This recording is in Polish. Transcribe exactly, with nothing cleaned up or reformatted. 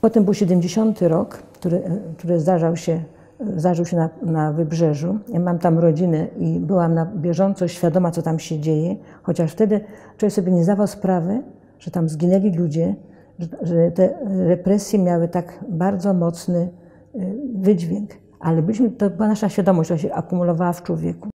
Potem był siedemdziesiąty rok, który, który zdarzał się, zdarzył się na, na Wybrzeżu. Ja mam tam rodzinę i byłam na bieżąco świadoma, co tam się dzieje, chociaż wtedy człowiek sobie nie zdawał sprawy, że tam zginęli ludzie, że, że te represje miały tak bardzo mocny wydźwięk. Ale byliśmy, to była nasza świadomość, która się akumulowała w człowieku.